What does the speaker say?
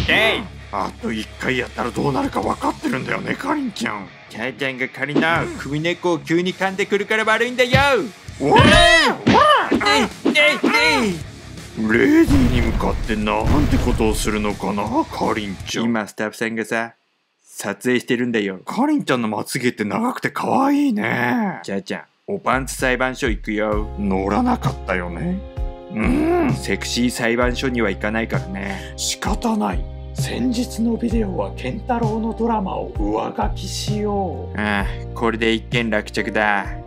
えい。 あと1回やったらどうなるか分かってるんだよね、かりんちゃん。 母ちゃんが仮の首根っこを急に噛んでくるから悪いんだよ。 おらえい。 レディーに向かってなんてことをするのかな、かりんちゃん。 今スタッフさんがさ、撮影してるんだよ。 かりんちゃんのまつげって長くて可愛いね。 母ちゃん、おパンツ裁判所行くよ。 乗らなかったよね。 セクシー裁判所には行かないからね。 仕方ない。先日のビデオはケンタロウのドラマを上書きしよう。 ああ、これで一件落着だ。